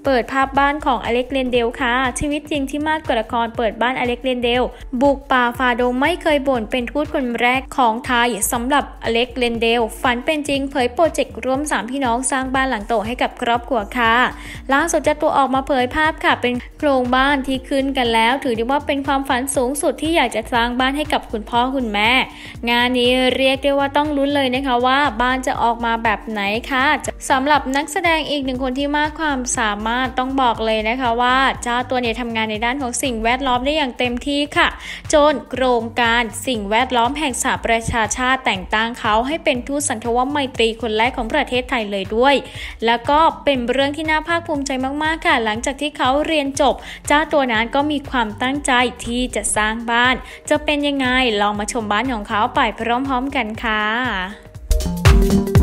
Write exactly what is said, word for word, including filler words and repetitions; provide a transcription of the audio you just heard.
เปิดภาพบ้านของอเล็กเรนเดลค่ะชีวิตจริงที่มากกว่าละครเปิดบ้านอเล็กเรนเดลบุกป่าฝ่าดงไม่เคยบ่นเป็นทูตคนแรกของไทยสำหรับอเล็กเรนเดลฝันเป็นจริงเผยโปรเจกต์ร่วมสามพี่น้องสร้างบ้านหลังโตให้กับครอบครัวค่ะล่าสุดเจ้าตัวออกมาเผยภาพค่ะเป็นโครงบ้านที่ขึ้นกันแล้วถือได้ว่าเป็นความฝันสูงสุดที่อยากจะสร้างบ้านให้กับคุณพ่อคุณแม่งานนี้เรียกได้ว่าต้องลุ้นเลยนะคะว่าบ้านจะออกมาแบบไหนค่ะสำหรับนักแสดงอีกหนึ่งคนที่มากความสามารถต้องบอกเลยนะคะว่าเจ้าตัวเนี่ยทำงานในด้านของสิ่งแวดล้อมได้อย่างเต็มที่ค่ะจนโครงการสิ่งแวดล้อมแห่งสหประชาชาติแต่งตั้งเขาให้เป็นทูตสันทวไมตรีคนแรกของประเทศไทยเลยด้วยแล้วก็เป็นเรื่องที่น่าภาคภูมิใจมากๆค่ะหลังจากที่เขาเรียนจบเจ้าตัวนั้นก็มีความตั้งใจที่จะสร้างบ้านจะเป็นยังไงลองมาชมบ้านของเขาไปพร้อมๆกันค่ะ